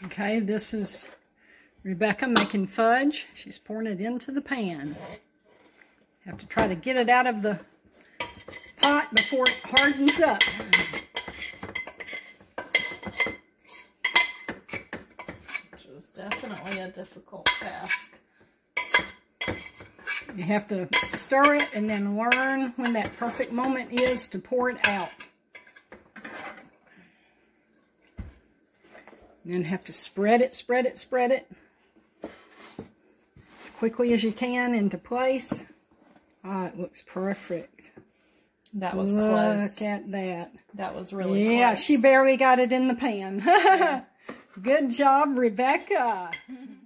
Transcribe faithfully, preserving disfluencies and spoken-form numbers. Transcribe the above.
Okay, this is Rebecca making fudge. She's pouring it into the pan. Have to try to get it out of the pot before it hardens up. Which is definitely a difficult task. You have to stir it and then learn when that perfect moment is to pour it out. And then have to spread it, spread it, spread it as quickly as you can into place. Ah, it looks perfect. That was Look close. Look at that. That was really close. Yeah, she barely got it in the pan. Yeah. Good job, Rebecca.